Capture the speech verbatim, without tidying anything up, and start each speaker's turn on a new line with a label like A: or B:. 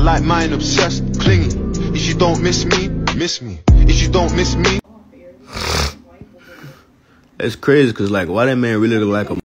A: like mine, obsessed, clingy. If you don't miss me, miss me. If you don't miss me.
B: It's crazy, cause like, why that man really look like a